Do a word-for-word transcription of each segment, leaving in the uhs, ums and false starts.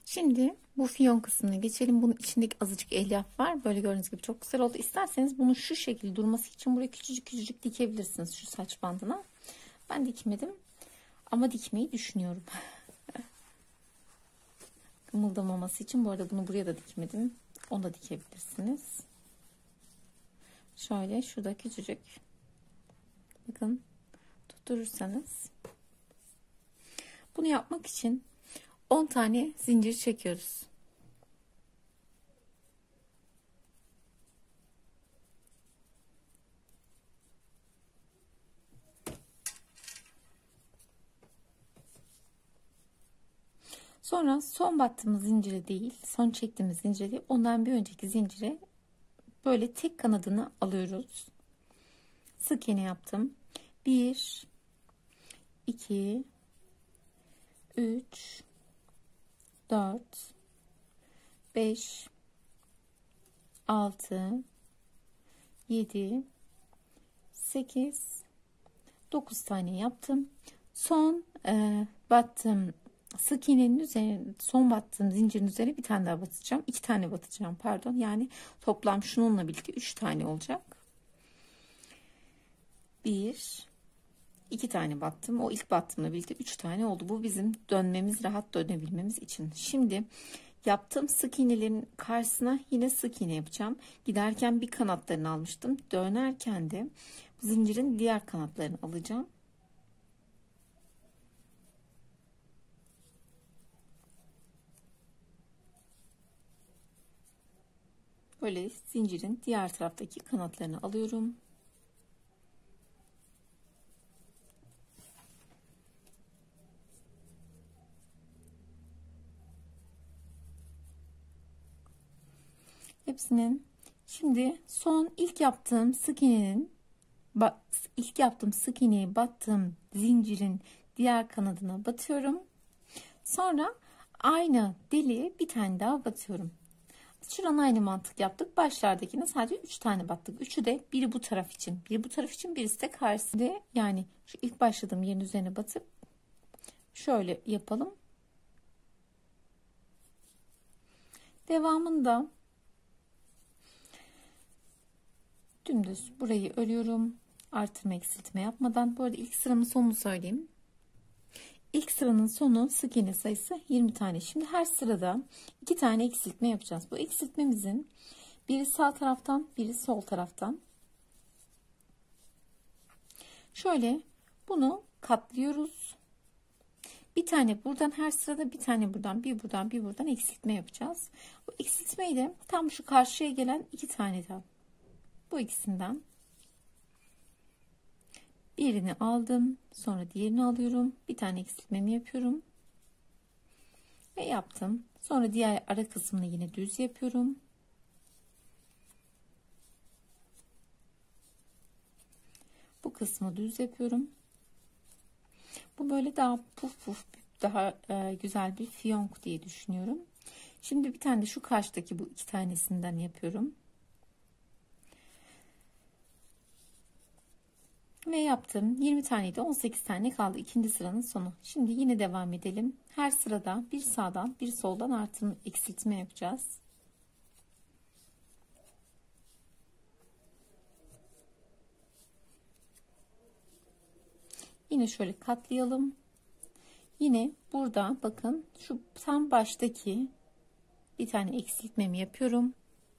Şimdi bu fiyon kısmına geçelim. Bunun içindeki azıcık elyaf var. Böyle gördüğünüz gibi çok güzel oldu. İsterseniz bunu şu şekilde durması için buraya küçücük küçücük dikebilirsiniz şu saç bandına. Ben dikmedim ama dikmeyi düşünüyorum. Kımıldamaması için bu arada bunu buraya da dikmedim. Onu da dikebilirsiniz. Şöyle şurada küçücük. Bakın tutturursanız. Bunu yapmak için on tane zincir çekiyoruz. Sonra son battığımız zincire değil, son çektiğimiz zincire değil, ondan bir önceki zincire böyle tek kanadını alıyoruz. Sık iğne yaptım. bir iki üç dört beş altı yedi sekiz dokuz tane yaptım. Son e, battığım sık iğnenin üzerine, son battığım zincirin üzerine bir tane daha batacağım. iki tane batacağım pardon. Yani toplam şununla birlikte üç tane olacak. bir iki tane battım. O ilk battığımla birlikte üç tane oldu. Bu bizim dönmemiz, rahat dönebilmemiz için. Şimdi yaptığım sık iğnelerin karşısına yine sık iğne yapacağım. Giderken bir kanatlarını almıştım. Dönerken de bu zincirin diğer kanatlarını alacağım. Böyle zincirin diğer taraftaki kanatlarını alıyorum. Hepsinin şimdi son ilk yaptığım sık iğnenin ilk yaptığım sık iğneyi battığım zincirin diğer kanadına batıyorum. Sonra aynı deliğe bir tane daha batıyorum. Şuranın aynı mantık yaptık. Başlardakine sadece üç tane battık. Üçü de biri bu taraf için, biri bu taraf için, birisi de karşısında. Yani şu ilk başladığım yerin üzerine batıp şöyle yapalım. Devamında dümdüz burayı örüyorum. Artırma eksiltme yapmadan. Bu arada ilk sıramın sonunu söyleyeyim. İlk sıranın sonu sık iğne sayısı yirmi tane. Şimdi her sırada iki tane eksiltme yapacağız. Bu eksiltmemizin biri sağ taraftan, biri sol taraftan. Şöyle bunu katlıyoruz. Bir tane buradan, her sırada bir tane buradan, bir buradan, bir buradan eksiltme yapacağız. Bu eksiltmeyi de tam şu karşıya gelen iki tane daha. Bu ikisinden birini aldım, sonra diğerini alıyorum, bir tane eksiltmemi yapıyorum ve yaptım. Sonra diğer ara kısmını yine düz yapıyorum. Bu kısmı düz yapıyorum. Bu böyle daha puf puf, daha e, güzel bir fiyonk diye düşünüyorum. Şimdi bir tane de şu karşıdaki bu iki tanesinden yapıyorum. Ve yaptım. yirmi taneydi. on sekiz tane kaldı. İkinci sıranın sonu. Şimdi yine devam edelim. Her sırada bir sağdan bir soldan artırma eksiltme yapacağız. Yine şöyle katlayalım. Yine burada bakın şu tam baştaki bir tane eksiltmemi yapıyorum.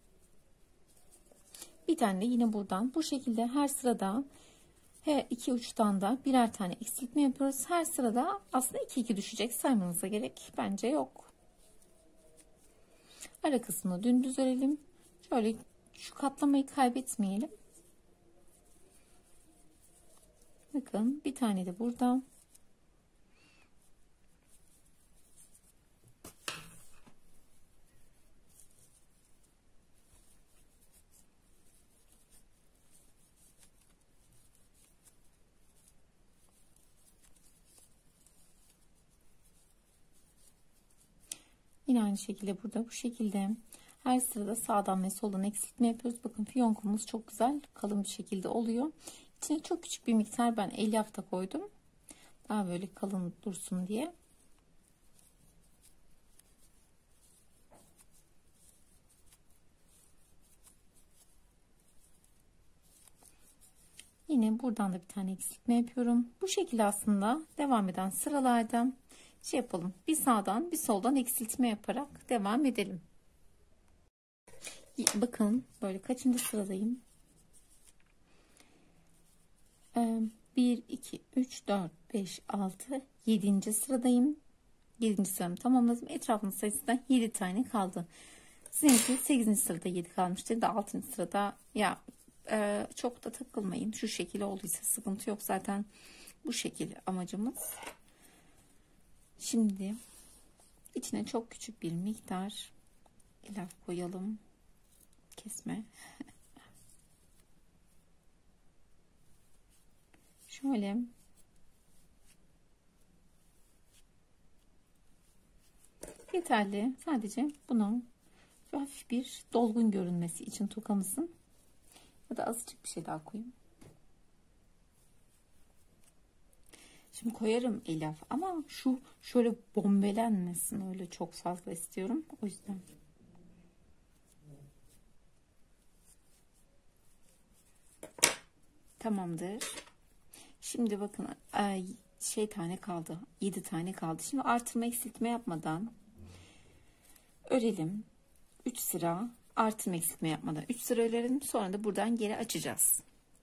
Bir tane de yine buradan bu şekilde her sırada her iki uçtan da birer tane eksiltme yapıyoruz. Her sırada aslında iki iki düşecek, saymanıza gerek bence yok. Ara kısmını dümdüz örelim. Şöyle şu katlamayı kaybetmeyelim. Bakın bir tane de burada. Yine aynı şekilde burada bu şekilde her sırada sağdan ve soldan eksiltme yapıyoruz. Bakın fiyonkumuz çok güzel kalın bir şekilde oluyor. İçine çok küçük bir miktar ben elyaf da koydum. Daha böyle kalın dursun diye. Sonra buradan da bir tane eksiltme yapıyorum. Bu şekilde aslında devam eden sıralarda şey yapalım. Bir sağdan bir soldan eksiltme yaparak devam edelim. Bakın böyle kaçıncı sıradayım? bir, iki, üç, dört, beş, altı, yedinci sıradayım. yedinci sıramı tamamladım. Etrafının sayısı da yedi tane kaldı. Sizinki sekizinci sırada yedi kalmıştır da altıncı sırada ya e, çok da takılmayın. Şu şekil olduysa sıkıntı yok. Zaten bu şekil amacımız. Şimdi içine çok küçük bir miktar ilaf koyalım. Kesme. Şöyle yeterli. Sadece bunu hafif bir dolgun görünmesi için tokamızın, ya da azıcık bir şey daha koyayım. Şimdi koyarım elaf ama şu şöyle bombelenmesin, öyle çok fazla istiyorum. O yüzden. Tamamdır. Şimdi bakın şey tane kaldı. yedi tane kaldı. Şimdi artırma eksiltme yapmadan örelim. üç sıra artırma eksiltme yapmadan üç sıra örelim. Sonra da buradan geri açacağız.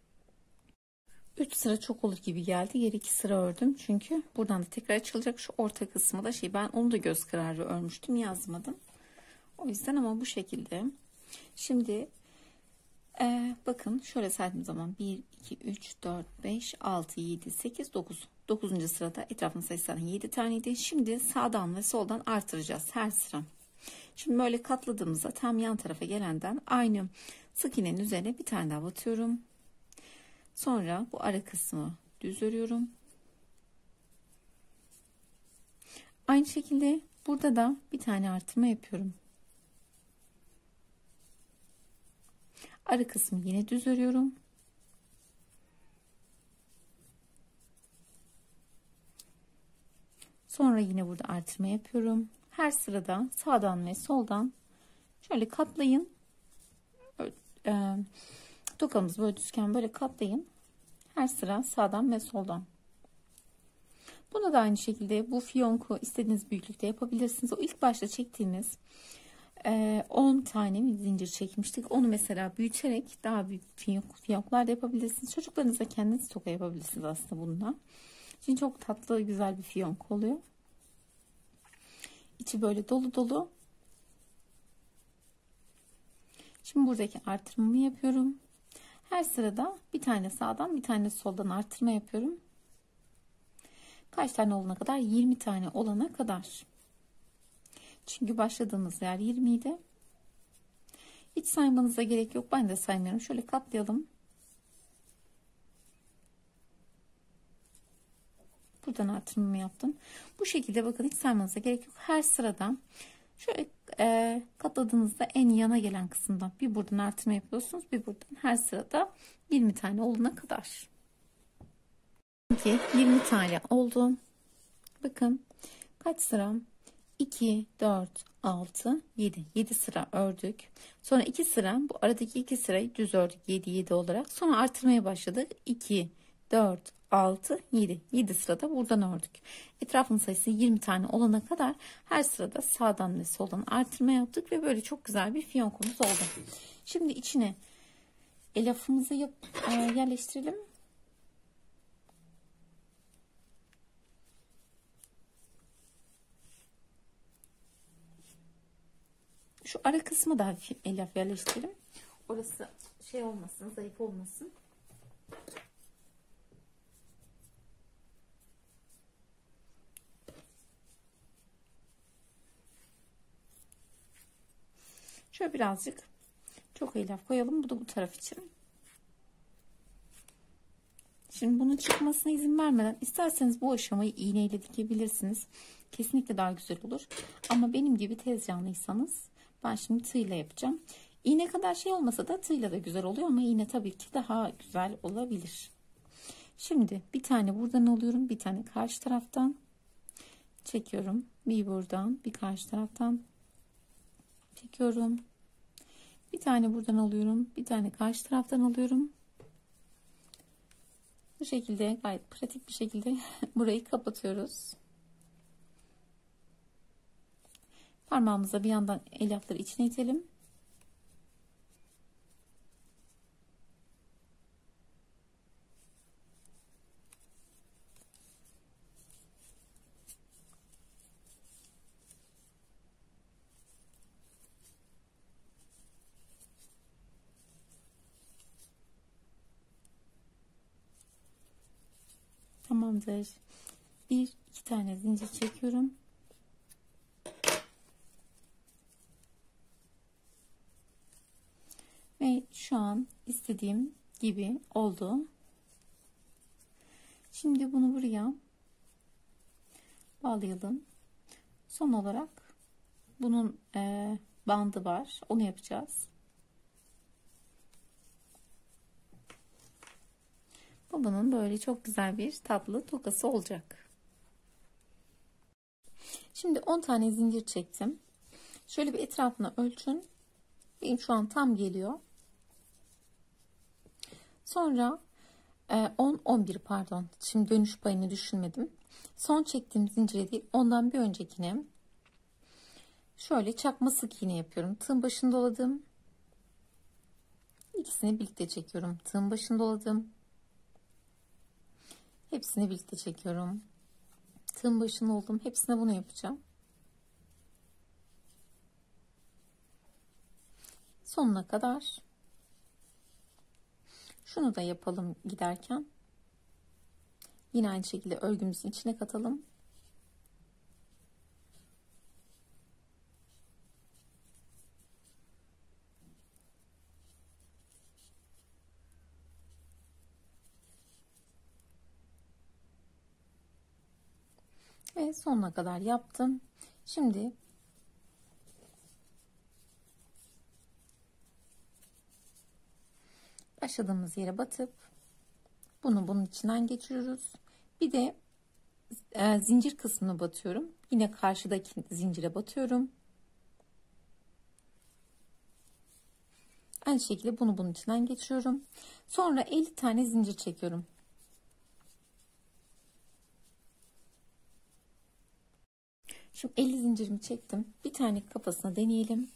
üç sıra çok olur gibi geldi. Geri iki sıra ördüm. Çünkü buradan da tekrar açılacak. Şu orta kısmı da şey, ben onu da göz kararı örmüştüm. Yazmadım. O yüzden ama bu şekilde. Şimdi Ee, bakın şöyle saydığım zaman bir, iki, üç, dört, beş, altı, yedi, sekiz, dokuz. dokuzuncu sırada etrafın sayısı yedi taneydi. Şimdi sağdan ve soldan artıracağız her sıra. Şimdi böyle katladığımızda tam yan tarafa gelenden aynı sık iğnenin üzerine bir tane daha batıyorum. Sonra bu ara kısmı düz örüyorum. Aynı şekilde burada da bir tane artırma yapıyorum. Ara kısmı yine düz örüyorum. Sonra yine burada artırma yapıyorum. Her sırada sağdan ve soldan şöyle katlayın. E, tokamızı böyle düzken böyle katlayın. Her sıra sağdan ve soldan. Bunu da aynı şekilde bu fiyonku istediğiniz büyüklükte yapabilirsiniz. O ilk başta çektiğimiz on tane bir zincir çekmiştik. Onu mesela büyüterek daha büyük fiyonklar da yapabilirsiniz. Çocuklarınıza kendiniz toka yapabilirsiniz aslında bununla. Şimdi çok tatlı, güzel bir fiyonk oluyor. İçi böyle dolu dolu. Şimdi buradaki artırmamı yapıyorum. Her sırada bir tane sağdan bir tane soldan artırma yapıyorum. Kaç tane olana kadar? yirmi tane olana kadar. Çünkü başladığımız yer yirmi idi. Hiç saymanıza gerek yok. Ben de saymıyorum. Şöyle katlayalım. Buradan artırmamı yaptım. Bu şekilde bakın, hiç saymanıza gerek yok. Her sıradan şöyle e, katladığınızda en yana gelen kısımdan bir buradan artırma yapıyorsunuz. Bir buradan, her sırada yirmi tane olana kadar. yirmi tane oldu. Bakın kaç sıra? iki, dört, altı, yedi. yedi sıra ördük. Sonra iki sıra, bu aradaki iki sırayı düz ördük. yedi, yedi olarak. Sonra artırmaya başladık. iki, dört, altı, yedi. yedi sırada buradan ördük. Etrafın sayısı yirmi tane olana kadar her sırada sağdan ve soldan artırma yaptık ve böyle çok güzel bir fiyonkumuz oldu. Şimdi içine elafımızı yap, e, yerleştirelim. Şu ara kısmı da hafif elyaf yerleştirelim. Orası şey olmasın, zayıf olmasın. Şöyle birazcık çok elyaf koyalım. Bu da bu taraf için. Şimdi bunun çıkmasına izin vermeden, isterseniz bu aşamayı iğneyle dikebilirsiniz. Kesinlikle daha güzel olur. Ama benim gibi tezcanlıysanız ben şimdi tığla yapacağım. İğne kadar şey olmasa da tığla da güzel oluyor ama iğne tabii ki daha güzel olabilir. Şimdi bir tane buradan alıyorum, bir tane karşı taraftan çekiyorum. Bir buradan, bir karşı taraftan çekiyorum. Bir tane buradan alıyorum, bir tane karşı taraftan alıyorum. Bu şekilde gayet pratik bir şekilde burayı kapatıyoruz. Parmağımıza bir yandan elyafları içine itelim. Tamamdır. Bir iki tane zincir çekiyorum. Ve şu an istediğim gibi oldu. Şimdi bunu buraya bağlayalım. Son olarak bunun e, bandı var. Onu yapacağız. Babanın böyle çok güzel bir tatlı tokası olacak. Şimdi on tane zincir çektim. Şöyle bir etrafına ölçün. Benim şu an tam geliyor. Sonra on on bir pardon. Şimdi dönüş payını düşünmedim. Son çektiğim zincire değil, ondan bir öncekine şöyle çakma sık iğne yapıyorum. Tığın başını doladım. İkisini birlikte çekiyorum. Tığın başını doladım. Hepsini birlikte çekiyorum. Tığın başını oldum. Hepsine bunu yapacağım. Sonuna kadar. Şunu da yapalım giderken. Yine aynı şekilde örgümüzün içine katalım. Ve sonuna kadar yaptım. Şimdi başladığımız yere batıp bunu bunun içinden geçiriyoruz. Bir de e, zincir kısmına batıyorum. Yine karşıdaki zincire batıyorum. Aynı şekilde bunu bunun içinden geçiriyorum. Sonra elli tane zincir çekiyorum. Şimdi elli zincirimi çektim. Bir tane kafasına deneyelim.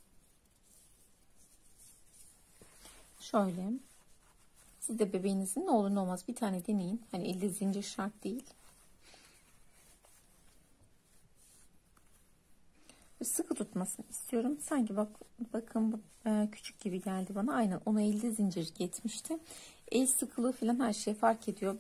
Şöyle. Siz de bebeğinizin ne olur ne olmaz bir tane deneyin. Hani elli zincir şart değil. Sıkı tutmasını istiyorum. Sanki bak bakın bu e, küçük gibi geldi bana. Aynen ona elli zincir yetmişti. El sıkılığı falan her şey fark ediyor.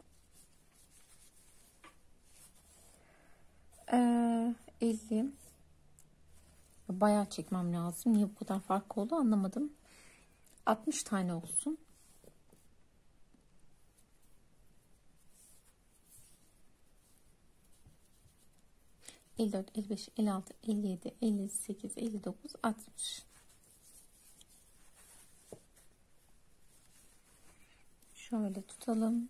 Ee, elli. Bayağı çekmem lazım. Niye bu kadar fark oldu anlamadım. altmış tane olsun. elli dört, elli beş, elli altı, elli yedi, elli sekiz, elli dokuz, altmış. Şöyle tutalım.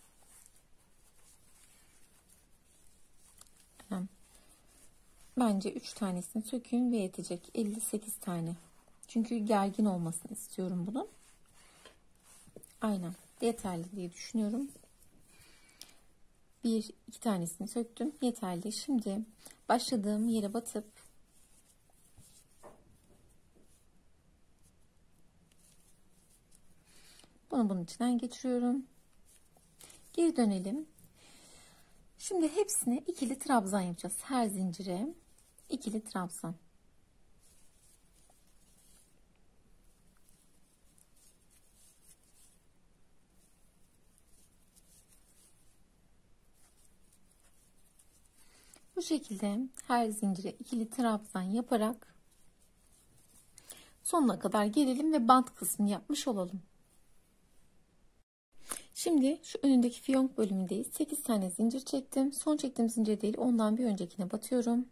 Bence üç tanesini sökün ve yetecek. elli sekiz tane. Çünkü gergin olmasını istiyorum bunun. Aynen. Yeterli diye düşünüyorum. Bir iki tanesini söktüm. Yeterli. Şimdi başladığım yere batıp bunu bunun içinden geçiriyorum. Geri dönelim. Şimdi hepsine ikili trabzan yapacağız. Her zincire ikili trabzan. Bu şekilde her zincire ikili trabzan yaparak sonuna kadar gelelim ve bant kısmını yapmış olalım. Şimdi şu önündeki fiyonk bölümündeyiz. sekiz tane zincir çektim. Son çektiğim zincir değil, ondan bir öncekine batıyorum.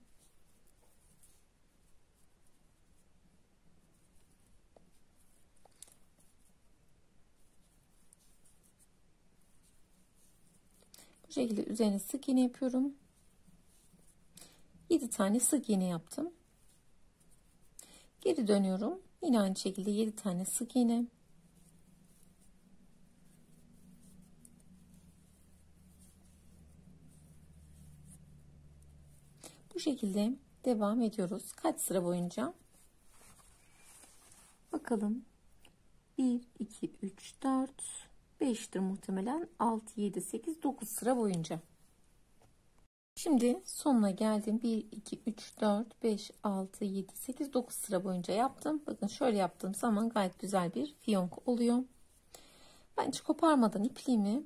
Bu şekilde üzerine sık iğne yapıyorum. yedi tane sık iğne yaptım. Geri dönüyorum. Yine aynı şekilde yedi tane sık iğne. şekilde devam ediyoruz. Kaç sıra boyunca? Bakalım. bir, iki, üç, dört, beştir muhtemelen. altı, yedi, sekiz, dokuz sıra boyunca. Şimdi sonuna geldim. bir, iki, üç, dört, beş, altı, yedi, sekiz, dokuz sıra boyunca yaptım. Bakın şöyle yaptığım zaman gayet güzel bir fiyonk oluyor. Ben hiç koparmadan ipliğimi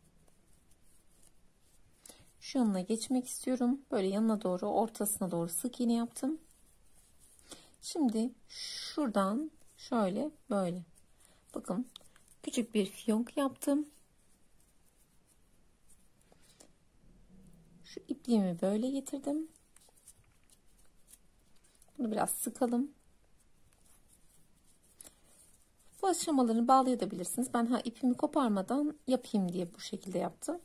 şu yanına geçmek istiyorum. Böyle yanına doğru, ortasına doğru sık iğne yaptım. Şimdi şuradan şöyle böyle. Bakın küçük bir fiyonk yaptım. Şu ipliğimi böyle getirdim. Bunu biraz sıkalım. Bu aşamalarını bağlayabilirsiniz. Ben ha ipimi koparmadan yapayım diye bu şekilde yaptım.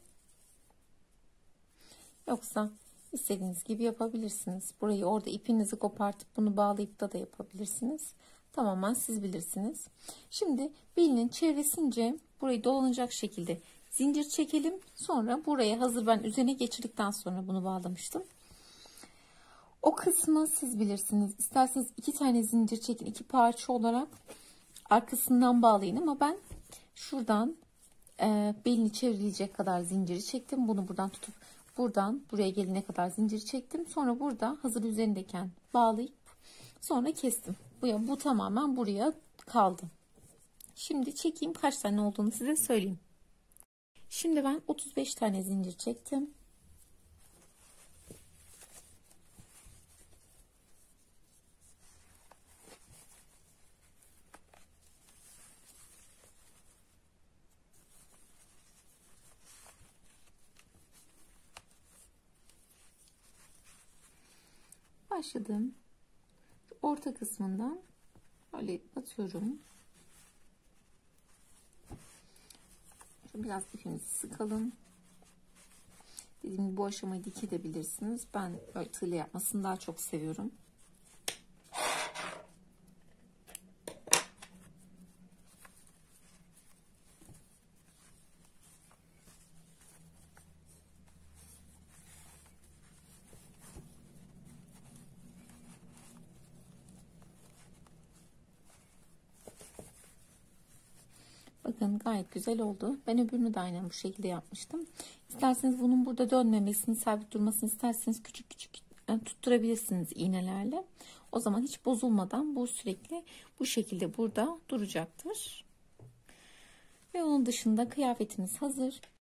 Yoksa istediğiniz gibi yapabilirsiniz. Burayı orada ipinizi kopartıp bunu bağlayıp da da yapabilirsiniz. Tamamen siz bilirsiniz. Şimdi belinin çevresince burayı dolanacak şekilde zincir çekelim. Sonra buraya hazır ben üzerine geçirdikten sonra bunu bağlamıştım. O kısmı siz bilirsiniz. İsterseniz iki tane zincir çekin, iki parça olarak arkasından bağlayın ama ben şuradan e, belini çevirecek kadar zinciri çektim. Bunu buradan tutup buradan buraya gelene kadar zinciri çektim. Sonra burada hazır üzerindeyken bağlayıp sonra kestim. Bu, bu tamamen buraya kaldı. Şimdi çekeyim, kaç tane olduğunu size söyleyeyim. Şimdi ben otuz beş tane zincir çektim. Başladım. Orta kısmından böyle batıyorum. Biraz ipimizi sıkalım. Dediğim gibi bu aşamayı dik edebilirsiniz. Ben böyle tığla yapmasını daha çok seviyorum. Bakın gayet güzel oldu. Ben öbürünü de aynen bu şekilde yapmıştım. İsterseniz bunun burada dönmemesini, sabit durmasını isterseniz küçük küçük tutturabilirsiniz iğnelerle. O zaman hiç bozulmadan bu sürekli bu şekilde burada duracaktır. Ve onun dışında kıyafetimiz hazır.